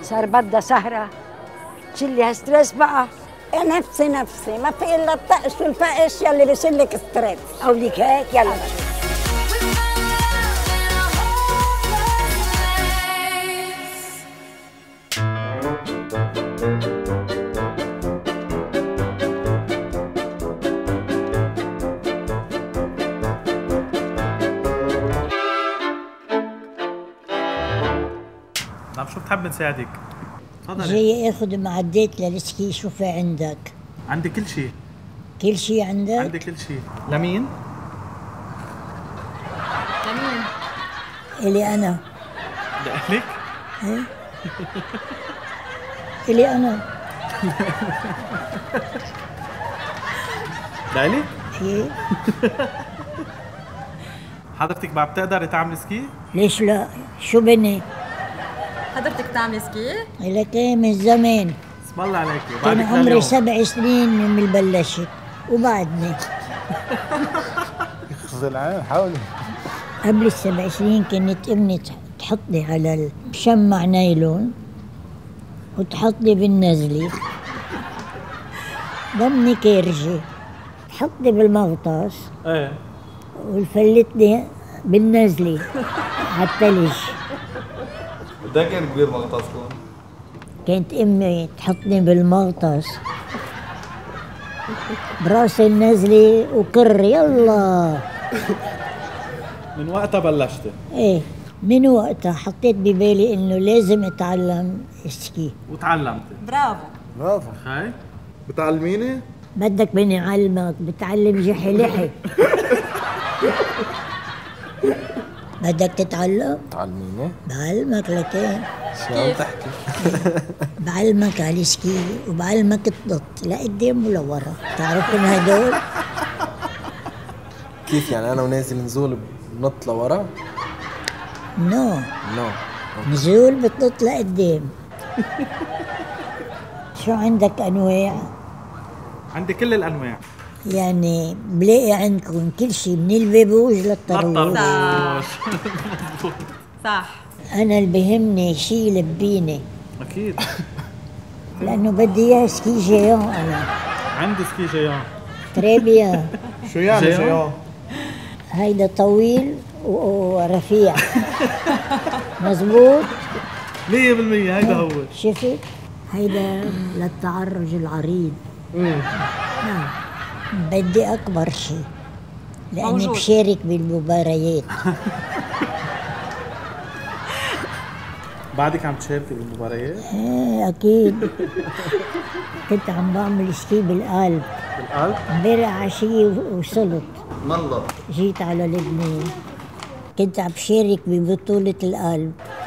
صار بدها سهرة تشيلي هالستريس بقى. نفسي ما في الا الطقش والفقش يلي بيشلك ستريس. قولك هيك يلا. نعم، شو بتحب نساعدك؟ تفضلي. جاي اخذ معدات للسكي، شو في عندك؟ عندي كل شيء. كل شيء عندك؟ عندي كل شيء. لمين؟ لمين؟ إلي أنا. لأهلك؟ إيه؟ إلي أنا. لألي؟ إيه؟ حضرتك بعد بتقدري تعملي سكي؟ ليش لا؟ شو بني؟ حضرتك بتعملي سكي؟ لك إيه من زمان. اسم الله عليكي. كان عمري 7 سنين من بلشت وبعدني. خذ العين حاولي. قبل ال7 سنين كانت امي تحطني على المشمع نايلون وتحطني بالنزلة ضمني كيرجي، تحطني بالمغطاس ايه وفلتني بالنزلة على الثلج. ده كان كبير مغطاسكم. كانت امي تحطني بالمغطاس براس النزلة وكر يلا. من وقتها بلشتي؟ ايه من وقتها حطيت ببالي انه لازم اتعلم سكي. وتعلمتي؟ برافو. برافو. هاي بتعلميني؟ بدك مني علمك، بتعلم جحي لحي. بدك تتعلم؟ تعلميني؟ بعلمك لكن شو عم تحكي؟ بعلمك على السكي وبعلمك تنط لقدام ولورا، تعرف من هدول؟ كيف يعني انا ونازل نزول بنط لورا؟ نو نو. نزول بتنط لقدام. شو عندك انواع؟ عندي كل الانواع. يعني بلاقي عندكم كل شيء من البابوج للطروج. صح. انا اللي بهمني شيء يلبيني، اكيد. لانه بدي اياه سكي جيون. انا عندي سكي جيان. تريبيا. شو يعني جيان؟ هيدا طويل ورفيع. مزبوط 100% هيدا هو. شفت؟ هيدا للتعرج العريض. نعم بدي أكبر شيء لأني موجود. بشارك بالمباريات. بعدك عم تشاركي بالمباريات؟ ايه أكيد. كنت عم بعمل سكي بالقلب بالقلب؟ امبارح عشية وصلت. مالله. جيت على لبنان كنت عم بشارك ببطولة القلب.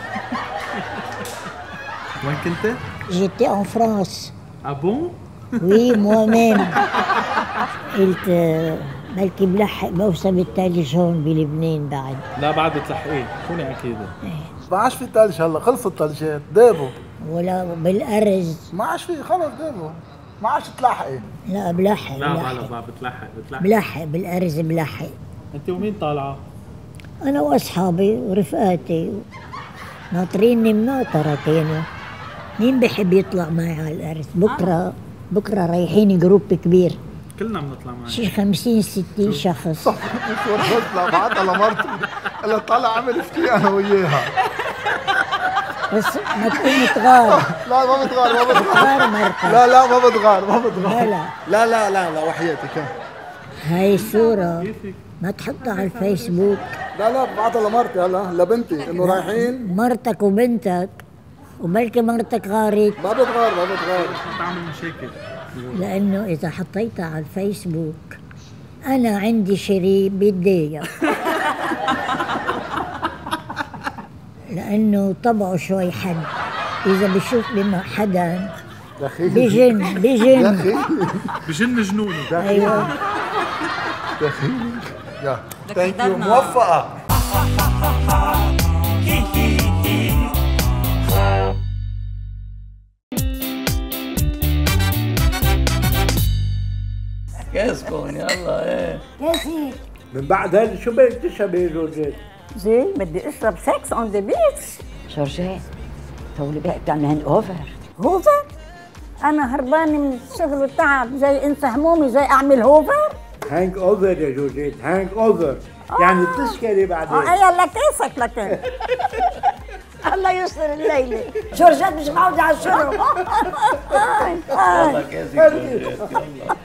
وين كنت؟ جيتي en France. ابون؟ وي موا ميم. قلت بلكي بلحق موسم الثلج هون بلبنان بعد. لا بعد بتلحقيه، كوني اكيده. ما عادش في ثلج هلا، خلص الثلجات، دابوا. ولا بالأرز. ما عادش في، خلص دابوا. ما عادش تلاحقي. لا بلحق. لا بلحق لا بتلحق. بلحق بالأرز بلحق. انت ومين طالعه؟ أنا وأصحابي ورفقاتي ناطريني مناطرة كانوا. مين بحب يطلع معي على الأرز؟ بكرة رايحين جروب كبير، كلنا بنطلع معي. شي 50-60 شخص. لا بعتها لمرتي قال طلع عمل سكي انا وياها. بس ما تكون تغار. لا ما بتغار تغار مرتك. لا ما بتغار. لا وحياتك. هاي الصورة ما تحطها على الفيسبوك. لا بعتها لمرتي هلا لبنتي انه رايحين. مرتك وبنتك وبلكي مرتك غارت. ما بتغار. تعمل مشاكل. لأنه إذا حطيتها على الفيسبوك أنا عندي شريك بيتضايق. لأنه طبعه شوي حد، إذا بشوف بما حدا بجن بجن جنونه. أيوة. دخيلي. يا ثانك يو. موفقة. كاسكم يلا ايه كاسي من بعد هذا شو بدك تشربي جورجيت؟ زين بدي اشرب سكس اون ذا بيتش. جورجيت هولي بقى بتعملهن اوفر. هوفر؟ انا هربانه من الشغل والتعب زي انسى همومي زي اعمل هوفر؟ هانج اوفر يا جوجيت، هانج اوفر يعني بتسكري بعدين. يلا كيسك لكن. الله يستر الليله. جورجيت مش معودة على الشرب. والله كاسك جورجيت يلا.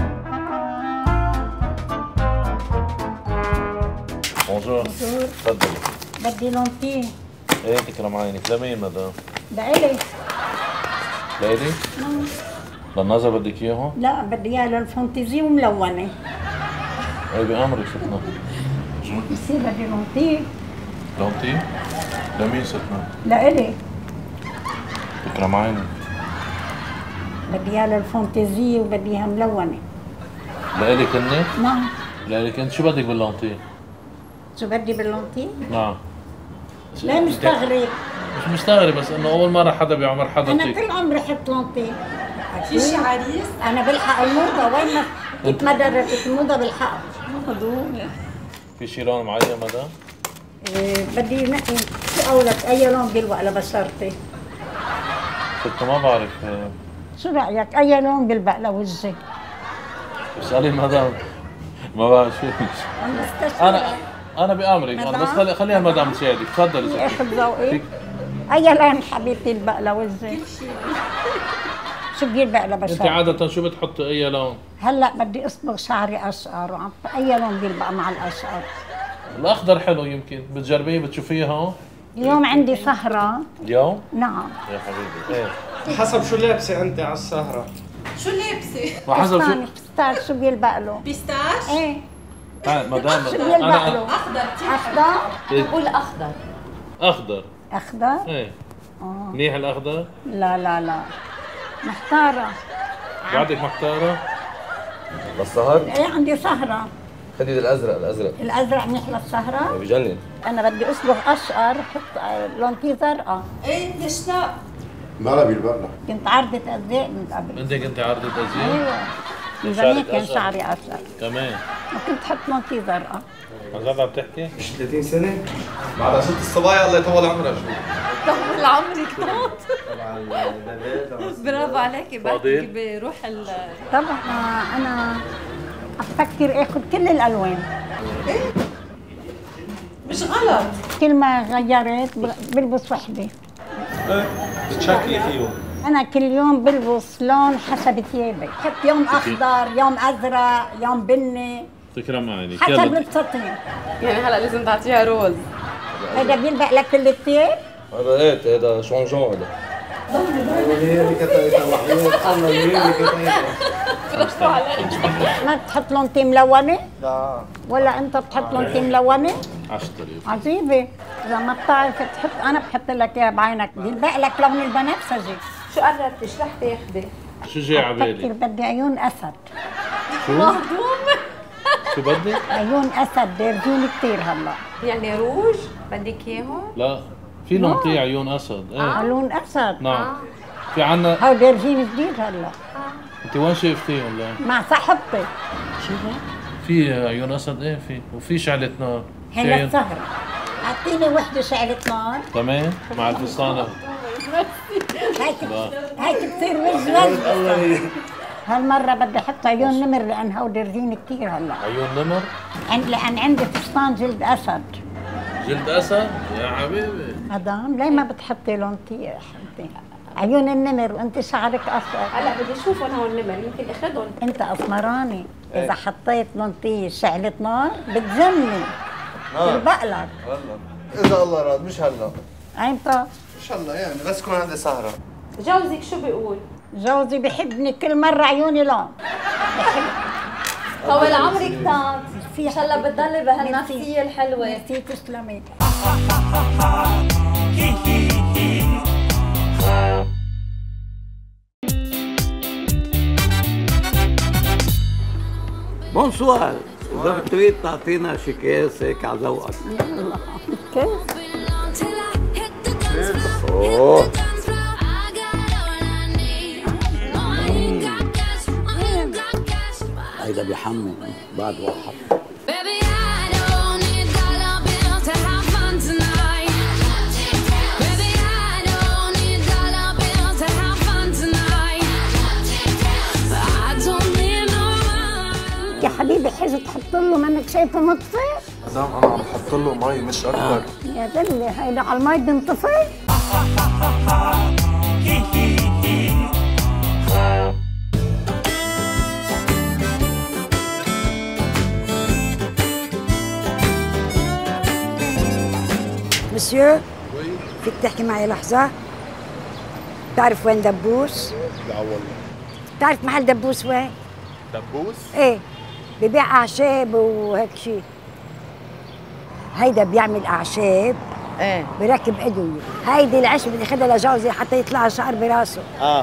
بونجور. تفضلي. بدي لونتيه. ايه تكرم عينك، لمين مدام؟ لإلي. ليلي؟ للنظر بدك اياهم؟ لا بدي اياه للفانتزي وملونه. ايه بأمرك ستنا. بصير بدي لونتيه. لونتي؟ لمين ستنا؟ لإلي. تكرم عينك. بدي اياه للفانتزي وبدي اياها ملونه. لإلك هني؟ نعم. لإلك انت شو بدك باللونتي؟ شو بدي باللونتيه؟ نعم. لا مستغرب. مش مستغرب بس انه اول مرة حدا بعمر انا حضرتك. كل عمري حط لونتيه. في شي عريس؟ انا بلحق الموضه وين ما اتمدرت الموضه بلحقها. في شي لون معين مدام؟ بدي نقي شو قولك اي لون بيلوق لبشرتي؟ ست ما بعرف. شو رايك اي لون بيلبق لوجهي؟ اسألي مدام. ما بعرف شو. انا بأمرك انا بس خليها المدام تساعدك، تفضلي. اخذ ذوقي. اي لون حبيبتي يلبق لوجهي؟ شو بيلبق انت لبشرتي؟ عادة شو بتحطي اي لون؟ هلا بدي اصبغ شعري اشقر اي لون بيلبق مع الاشقر؟ الاخضر حلو، يمكن بتجربيه بتشوفيها. اليوم عندي سهرة. اليوم؟ نعم. يا حبيبي ايه؟ حسب شو لابسه انت على السهره. شو لابسه؟ وحسب شو؟ فستان شو بيلبق له؟ بيستاش؟ ايه. مدام شو بيلبق له؟ اخضر. اخضر؟ بقول اخضر. اخضر. اخضر؟ ايه. منيح الاخضر؟ لا لا لا محتارة. بعدك محتارة؟ للسهر؟ ايه عندي سهرة. خدي الازرق الازرق منيح للسهرة؟ بجنن. انا بدي اصبغ اشقر حط لونتي زرقاء. ايه ليش لا؟ لا بيلبق لك. كنت عرضة ازياء من قبل. انت كنت عرضة ازياء؟ ايوه بزمان كان شعري اشقر كمان وكنت حط لونتي زرقاء. عن جد عم تحكي؟ مش 30 سنه؟ بعد ست الصبايا الله يطول عمرها شوي. طول عمرك طاط. برافو عليكي. بعدك بروح طبعا انا افكر اخذ كل الالوان. مش غلط. كل ما غيرت بلبس وحده. بتشكلي فيهم. انا كل يوم بلبس لون حسب ثيابي، بحط يوم اخضر، يوم ازرق، يوم بني، تكرم عينك. حسب لبستين. يعني هلا لازم تعطيها روز. هذا بيلبق لك كل الثياب؟ هذا ايه هذا شونجون هذا. هي اللي كتبتها وحياة الله هي اللي كتبتها. برافو عليك. ما بتحط لونتي ملونه؟ لا. ولا انت بتحط لونتي ملونه؟ 10. عجيبه، اذا ما بتعرف تحط انا بحط لك اياها بعينك، بيلبق لك لون البنفسجي. شو قربتي؟ شو رح تاخذي؟ شو جاي على بفكر بالك؟ بدي عيون اسد. مهضوم. شو بدك؟ عيون اسد دارجين كثير هلا. يعني روج بدك اياهم؟ لا في لونتي عيون اسد. ايه لون اسد. نعم. في عنا. هو دارجين جديد هلا. انت وين شايفتيهم؟ لا مع صاحبتي. في عيون اسد. ايه في، وفي شعلة نار. في هلا عيون السهرة. اعطيني وحده شعلة نار. كمان مع الفستانة. هيك بتصير وجه. هالمرة بدي احط عيون نمر لان هو دارجين كثير هلا. عيون نمر؟ لان عندي فستان جلد اسد. جلد اسد؟ يا حبيبي. مدام ليه ما بتحطي لونتي يا حبيبتي؟ عيون النمر وانت شعرك اصفر. هلا بدي اشوفهم هون النمر يمكن اخذهم. انت اسمراني، اذا حطيت لونتي شعلة نار بتجنن. بيلبق لك. اذا الله راد مش هلا. امتى؟ ان شاء الله يعني بس تكون عندي سهره. جوزك شو بيقول؟ جوزي بحبني كل مرة عيوني لون. طول عمرك طاط. ان شاء الله بتضلي بهالنفسية الحلوة. ميرسي تسلمي. بونسوار، إذا بتريد تعطينا شي كاس هيك على ذوقك. كيف؟ اوه هيدا بيحمل بعد واحد. حبيبي حزب تحط له منك شايفه مطفي؟ مدام انا عم بحط له مي مش اكثر. يا دلي هيدا على المي بنطفي؟ مسيو فيك تحكي معي لحظة؟ بتعرف وين دبوس؟ لا والله. بتعرف محل دبوس وين؟ دبوس؟ ايه ببيع أعشاب وهيك شيء. هيدا بيعمل أعشاب ايه بركب أدوية. هيدي العشب اللي خدها لجوزي حتى يطلع شعر براسه.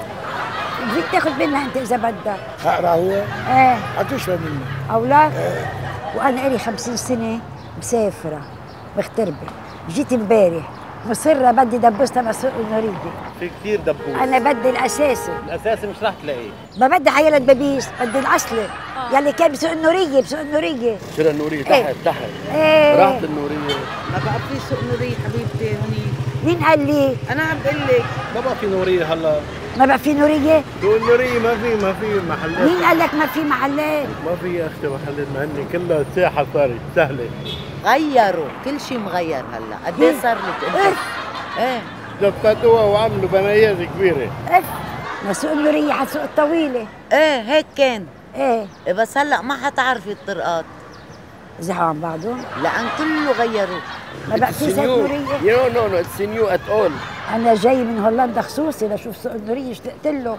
فيك تاخذ منها أنت إذا بدك. اقرا هو؟ ايه حتشرب منه. أولاد؟ وأنا إلي 50 سنة مسافرة مغتربة. جيت امبارح مصرة بدي دبوس تبع سوق النورية. في كثير دبوس. أنا بدي الأساسي. الأساسي مش رح تلاقيه. ما بدي حيالة دبابيس، بدي الأصلي. يلي كان بسوق النورية، بسوق النورية. شرا النورية تحت إيه. تحت. ايه راحت النورية. ما بقى في سوق نورية حبيبتي هونيك. مين قال لي؟ أنا عم بقول لك ما بقى في نورية هلا. ما بقى في نورية؟ سوق النورية ما في محلات. مين قال لك ما في محلات؟ ما في يا أختي محلات مع إني كلها ساحة صارت سهلة. غيروا كل شيء مغير هلا، قد ايه صار لك انت؟ ايه زفتوها وعملوا بنايات كبيرة. اف ما سوق النورية على السوق الطويلة. ايه هيك كان. ايه بس هلا ما حتعرفي الطرقات. زحوا عن بعضهم؟ لأن كله غيروه. ما بقى في سوق نورية؟ No, it's new at all. أنا جاي من هولندا خصوصي لشوف سوق النورية، اشتقت له.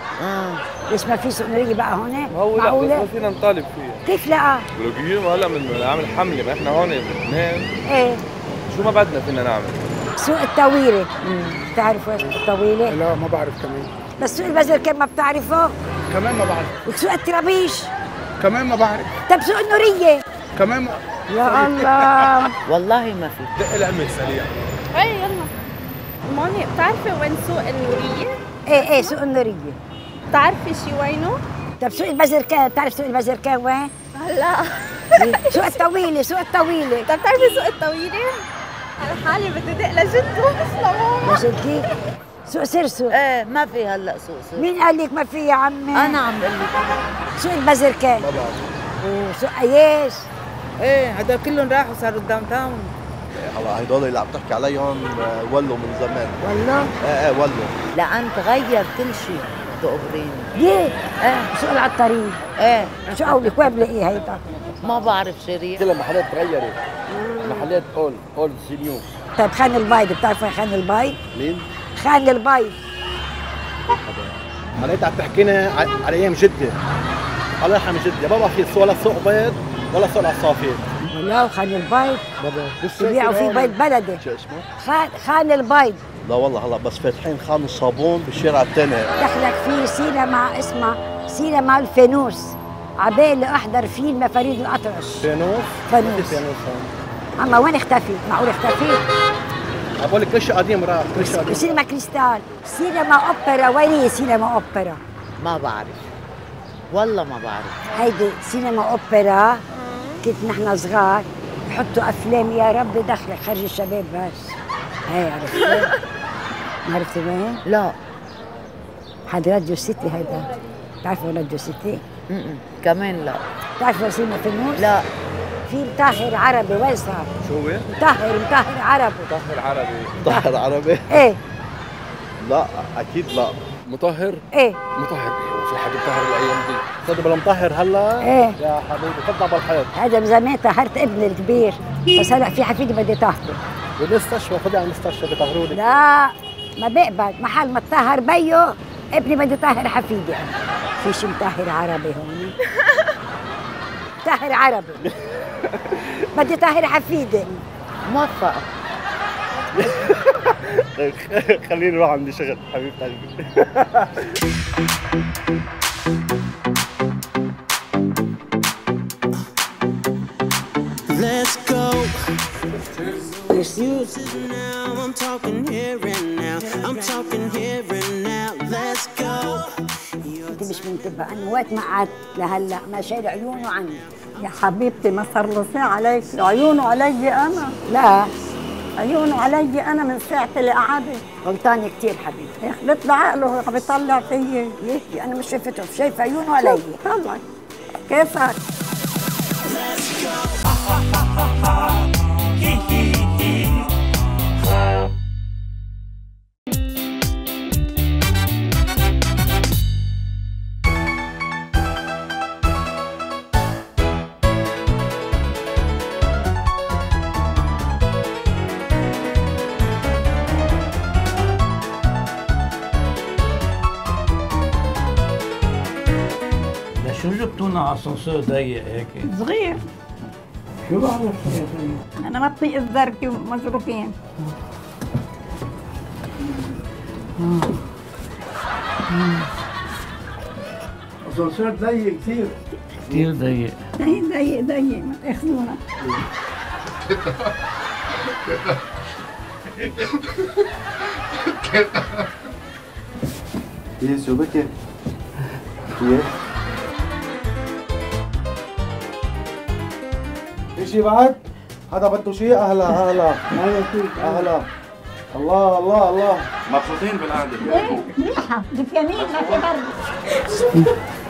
ليش ما في سوق نورية بقى هون؟ هو لا بس ما فينا نطالب فيها. كيف لا؟ ولو هلا بنعمل حملة، ما احنا هون بلبنان. ايه شو ما بدنا فينا نعمل. سوق الطويلة. بتعرفوا ايش الطويلة؟ لا ما بعرف كمان. بس سوق البازركان ما بتعرفه؟ كمان ما بعرف. وسوق الترابيش؟ كمان ما بعرف. طب سوق النورية؟ كمان ما. يا الله والله ما في. دق العلم سريع. ايه يلا مامي بتعرفي وين سوق النورية؟ ايه سوق النورية. بتعرفي شي وينه؟ طب سوق البازركان، بتعرف سوق البازركان وين؟ لا سوق الطويلة، سوق الطويلة. طب بتعرفي سوق الطويلة؟ أنا حالي بدي دق لجدو بس لماما. لجدي؟ سوق سرسو. ايه ما في هلا سوق سرسو. مين قال لك ما في يا عمي؟ أنا عم بقول لك. سوق البازركان. ما بعرف. وسوق اياش؟ ايه هدول كلهم راحوا صاروا داون تاون. هلا هدول اللي عم تحكي عليهم ولوا من زمان. والله؟ ايه ولوا. لأن تغير كل شيء تقبريني. ليه؟ سوق العطارين. ايه شو قولك وين بلاقيه هيدا؟ ما بعرف شريح. كل المحلات تغيرت. محلات اول نيو. طيب خان البيض، بتعرفوا وين خان البيض؟ مين؟ خان البيض. معناتها عم تحكينا على ايام جدة. الله يرحم جدي، ما بقى في ولا سوق بيض ولا سوق العصافير. لا وخان البيض بابا بيبيعوا فيه بيض بلدي. شو اسمه؟ خان البيض. لا والله هلا بس فاتحين خان الصابون بالشارع الثاني. دخلك فيه سينما اسمها سينما الفانوس، عبالي احضر فيلم فريد الأطرش. فانوس؟ فانوس. فانوس اما وين اختفي؟ معقول اختفي؟ عم بقول لك كل شيء قديم راح، كل شيء قديم. سينما كريستال، سينما اوبرا، وين هي سينما اوبرا؟ ما بعرف والله ما بعرف. هيدي سينما اوبرا كنت نحن صغار يحطوا افلام يا رب دخلك خرج الشباب بس. هي عرفتي؟ ما عرفتي وين؟ لا حد راديو سيتي هيدا، بتعرفوا راديو سيتي؟ كمان لا. بتعرفوا سينما فانوس؟ لا. في مطهر عربي، وين صار؟ شو هو؟ مطهر عربي. مطهر عربي. مطهر عربي؟ ايه لا اكيد لا. مطهر؟ ايه مطهر. في حد مطهر الايام دي؟ صدق بالمطهر هلا؟ ايه يا حبيبي تفضل بالحيط. هذا من زمان طهرت ابني الكبير، بس هلا في حفيدي بدي طهره. بالمستشفى خذي على المستشفى بيطهروا لك. لا ما بقبل، محل ما تطهر بيو ابني بدي طهر حفيدي انا. في شي مطهر عربي هون؟ طهر عربي. بدي طهر حفيدي. موفقة. خليني اروح عندي شغل حبيب قلبي. Let's go. Merci. Now I'm talking here and now. I'm talking here and now. Let's go. انت مش منتبه، انا وقت ما قعدت لهلا ما شايل عيونه عني. يا حبيبتي ما صار له ساعة عليك، عيونه علي أنا. لا عيونه علي أنا من ساعة اللي قعدت. غلطانة كثير حبيبتي. يا أخي بيطلع عقله عم بيطلع فيي. يحكي انا مش شايفته، شايفه عيونه علي. طلعي كيفك؟ let's go. Ha ha ha ha, hee hee hee. شو جبتونا على اسانسير ضيق هيك؟ صغير. شو بعرف يا انا ما بطيق الزركه ومزروقين. اسانسير ضيق كثير. كثير ضيق. ضيق ضيق ما تاخذونا. ايه شو بكي؟ ايه في شي بعد؟ حدا بده شيء؟ اهلا اهلا اهلا. الله الله الله مبسوطين بالقعده. ايه منيحه دفيانين ما في برد.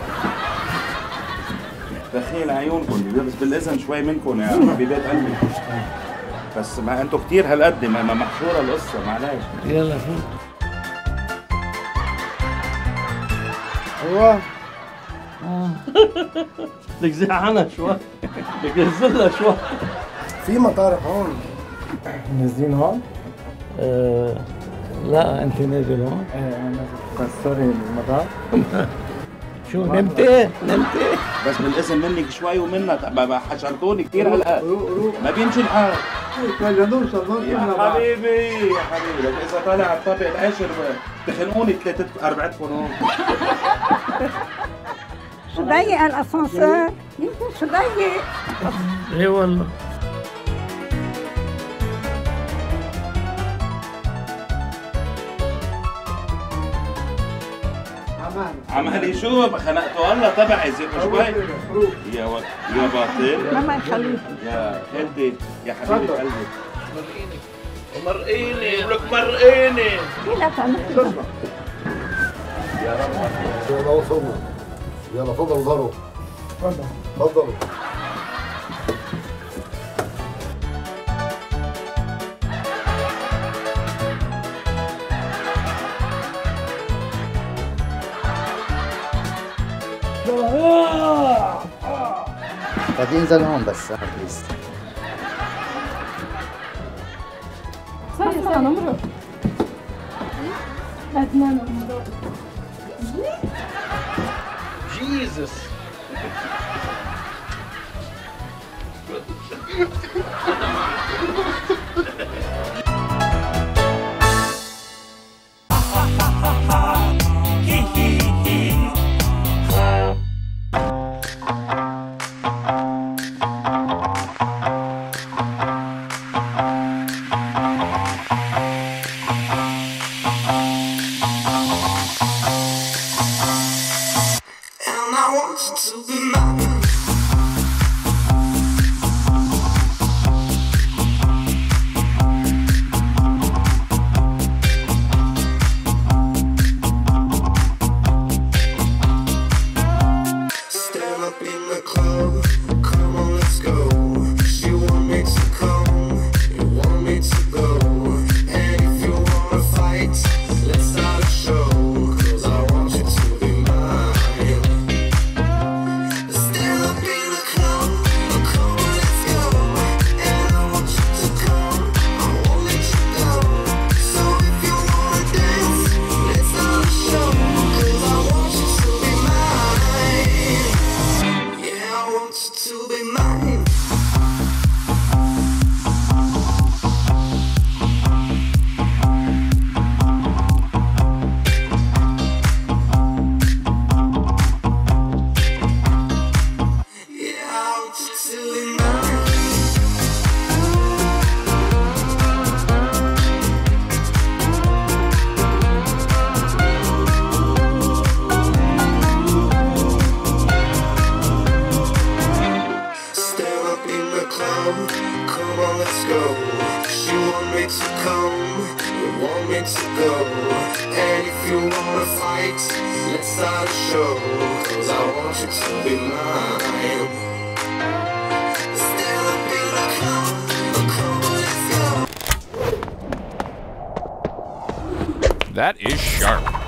دخيل عيونكم بس بالاذن شوي منكم يا حبيبات قلبي. بس ما انتم كثير هالقد ما محشوره القصه معلش. يلا فوت. ايوه بدك زعلها شوي، بدك تنزلها شوي. في مطارح هون نازلين هون؟ لا انت نازل هون؟ ايه انا نازل بس سوري المطار. شو نمتي؟ نمتي؟ بس بالاذن منك شوي ومنها حشرتوني كثير هالقد. ما بيمشي الحال. يلا نوصل يا حبيبي يا حبيبي لك اذا طالع على الطابق العاشر تخنقوني ثلاثة اربعتكم هون. شو ضيق الاسانسير؟ يمكن شو ضيق. ايه والله. عمالي شو خنقته الله تبعي زيكوا شوي. يا باطل. ما يخليك. يا خالتي يا حبيبة قلبي. مرقيني ولك مرقيني. لا تعمل. يا رب. يلا وصلنا. يلا تفضلوا ضروا. تفضلوا. بدي ينزل هون بس بليز. صار نمرق. بدنا نمرق. جيزس. That is sharp.